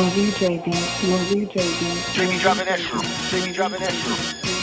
Jamie dropping extra. Jamie dropping extra.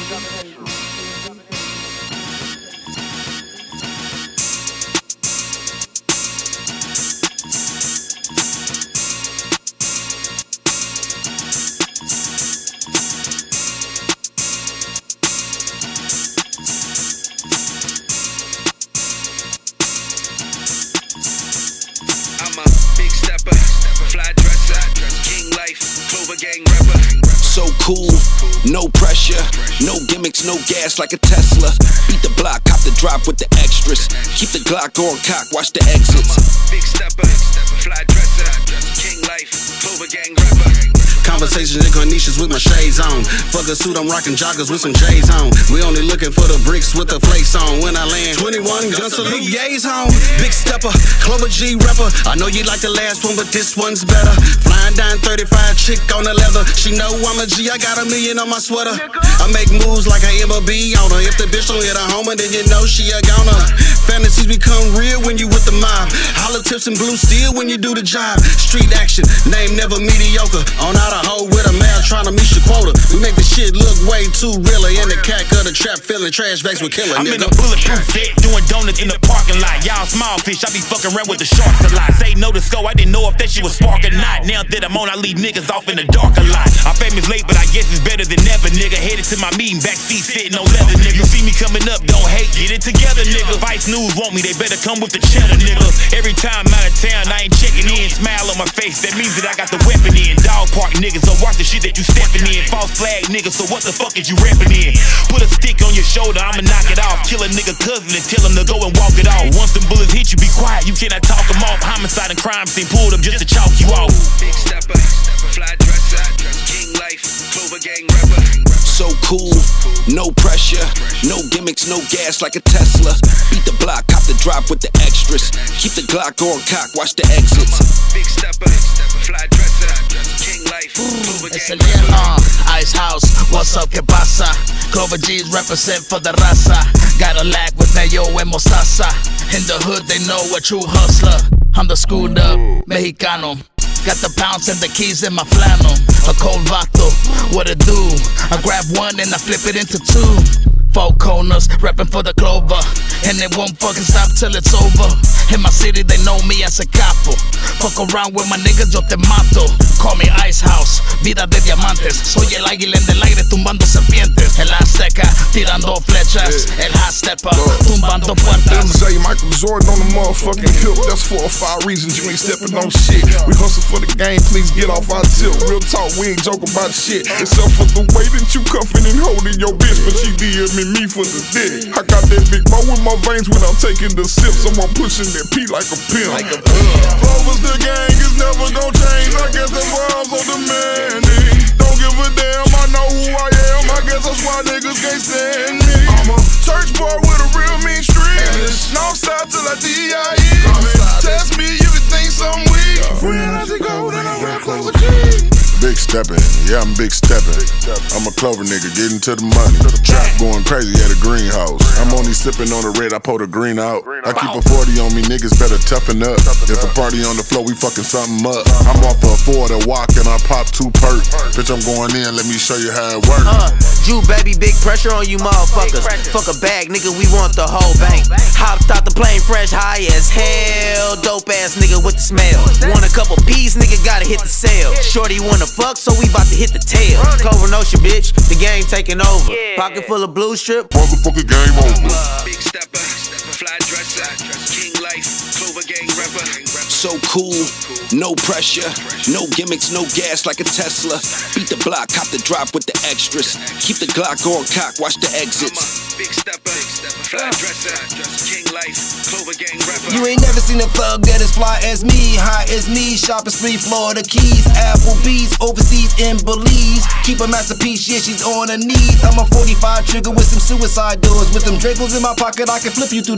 So cool, no pressure, no gimmicks, no gas like a Tesla. Beat the block, cop the drop with the extras. Keep the Glock on cock, watch the exits. Big stepper, fly dresser, king life, Clover Gang rapper. Conversations in Cornicious with my shades on. Fuck a suit, I'm rocking joggers with some J's on. We only looking for the bricks with the flakes on. When I land, 21 guns salute, yays home. Big stepper, Clover G rapper. I know you like the last one, but this one's better. Flying down 35, chick on the leather. She know I'm a G, I got $1 million on my sweater. I make moves like I am a B on her. If the bitch don't hit a homer, then you know she a goner. Fantasies become real when you with the mob. Hollow tips and blue steel when you do the job. Street action, name never mediocre. On out a hoe with a man trying to meet your quota. We make the shit look way too realer. In the cat of the trap, filling trash bags with killer. I'm in a bulletproof vet, doing donuts in the parking lot. Y'all small fish, I be fucking around with the sharks a lot. Say no to Sco, I didn't know if that shit was spark or not. Now that I'm on, I leave niggas off in the dark a lot. I'm famous late, but I guess it's better than ever, nigga. Headed to my meeting, backseat sitting on leather, nigga. You see me coming up, don't hate, get it together, nigga. Vice News want me, they better come with the cheddar, nigga. Every time I'm out of town, I ain't checking in. Smile on my face, that means that I got the weapon in. Dog park niggas, so watch the shit that you stepping in. False flag nigga, so what the fuck is you repping in? Put a stick on your shoulder, I'ma knock it off. Kill a nigga cousin and tell him to go and walk it off. Once them bullets hit you, be quiet, you cannot talk them off. Homicide and crime scene, pulled them just to chalk you off. Big stepper, fly dresser, king life, Clover Gang rapper. So cool, no pressure, no gimmicks, no gas like a Tesla. Beat the block, cop the drop with the extras. Keep the Glock on cock, watch the exits. Big stepper, fly dresser, king life, Clover Gang rapper. Ice House, what's up, que pasa? Clover G's represent for the raza. Got a lag with mayo and mostaza. In the hood, they know a true hustler. I'm the screwed up Mexicano. Got the pounds and the keys in my flannel. A cold vato, what it do? I grab one and I flip it into two. 4 corners, reppin' for the Clover. And it won't fucking stop till it's over. In my city, they know me as a capo. Fuck around with my niggas, yo te mato. Call me Ice House, vida de diamantes. Soy el águila en el aire tumbando serpientes. El azteca, tirando flechas. El hot stepper, tumbando puertas. Say Michael Jordan on the motherfucking hill. That's 4 or 5 reasons you ain't stepping on shit. We hustle for the game, please get off our tip. Real talk, we ain't joking about shit. Except for the way that you cuffing and holding your bitch, but she DMing me for the dick. I got that big mo in my veins when I'm taking the sip. Someone pushing that P like a pimp. Clover's the gang is never gon' change. I guess the rhymes on demanding. Don't give a damn, I know who I am. I guess that's why niggas can't stand me. I'm a church boy with a real mean streak. Northside till I DIE. Test me, you can think some weak. Friend as it go, then I rap Clover G. Big steppin', yeah, I'm big steppin'. I'm a Clover nigga, getting to the money. Trap going crazy at a greenhouse. I'm only sippin' on the red, I pour the green out. I keep a 40 on me, niggas better toughen up. If a party on the floor, we fucking something up. I'm off a 4 to walk and I pop 2 perk. Bitch, I'm going in, let me show you how it works. Jew baby, big pressure on you motherfuckers. Fuck a bag, nigga, we want the whole bank. Hopped out the plane, fresh, high as hell. Dope ass nigga with the smell. Want a couple P's, nigga, gotta hit the sale. Shorty wanna fuck, so we bout to hit the tail. Clover Notion, bitch, the game taking over. Pocket full of blue strip, motherfucker game over. Big stepper, fly dresser, king life, Clover Gang rapper. So cool, no pressure, no gimmicks, no gas like a Tesla. Beat the block, cop the drop with the extras. Keep the Glock on cock, watch the exits. Big stepper, fly dresser, king life, Clover Gang rapper. You ain't never seen a thug that is fly as me, high as me. Shopping spree, Florida Keys, Applebee's, overseas in Belize. Keep a masterpiece, yeah, she's on her knees. I'm a 45 trigger with some suicide doors. With them Dracos in my pocket, I can flip you through the floor.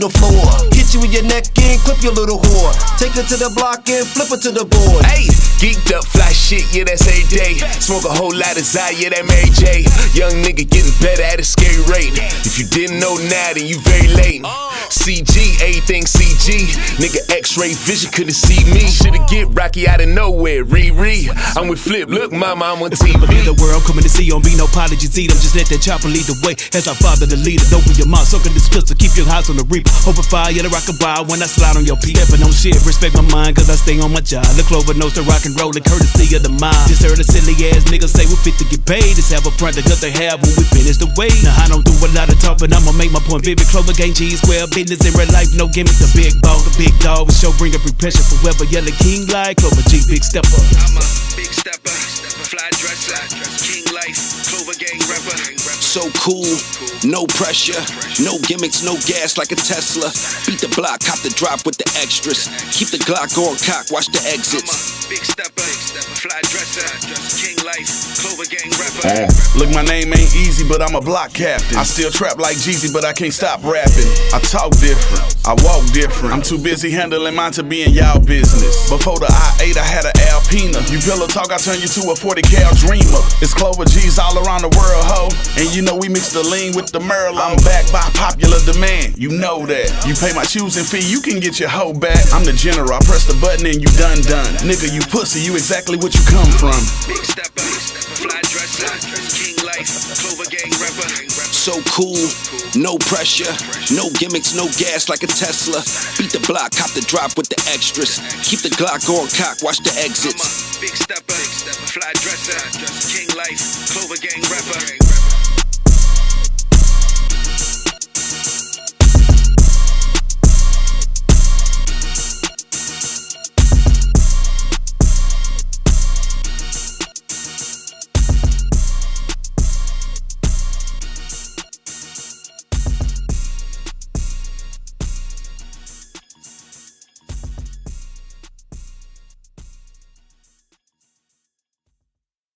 Hit you in your neck and clip your little whore. Take her to the block and flip her to the board. Hey, geeked up, fly shit, yeah, that's every day. Smoke a whole lot of Zai, yeah, that Mary J. Young nigga getting better at a scary rate. If you didn't know now, then you very late. CG, everything CG. Nigga X-ray vision couldn't see me. Shoulda get Rocky out of nowhere, Riri. I'm with Flip, look mama, I'm on TV. The world coming to see, don't be no apologies, eat them. Just let that chopper lead the way as I father the leader. Open your mouth, soaking this pistol, keep your house on the reaper. Open fire, the rock and bar when I slide on your peak. Stepping on shit, respect my mind, cause I stay on my job. The Clover knows the rock and roll, the courtesy of the mind. Just heard a silly ass nigga say we fit to get paid. Just have a front that they have when we finish the way. Now I don't do a lot of talking, I'ma make my point vivid. Clover gang G square business in real life, no gimmick. The big boss, the big dog, with show bring up repression forever. Yelling king like Clover G, big stepper. I'm a big stepper, fly dresser, king life, Clover gang rapper. So cool, no pressure, no gimmicks, no gas like a Tesla. Beat the block, cop the drop with the extras. Keep the Glock on cock, watch the exits. Big stepper, fly dresser, king life, Clover gang rapper. Look, my name ain't easy, but I'm a block captain. I still trap like Jeezy, but I can't stop rapping. I talk different, I walk different. I'm too busy handling mine to be in y'all business. Before the I-8, I had an Alpina. You pillow talk, I turn you to a 40 cal dreamer. It's Clover G's all around the world, ho. And you know we mix the lean with the Merlot. I'm backed by popular demand, you know that. You pay my choosing fee, you can get your hoe back. I'm the general, I press the button and you done. Nigga, you pussy, you exactly what you come from. Big stepper, fly dresser, king life, Clover gang rapper. So cool, no pressure, no gimmicks, no gas like a Tesla. Beat the block, cop the drop with the extras. Keep the Glock on cock, watch the exits. Big stepper, fly dresser, king life, Clover gang rapper.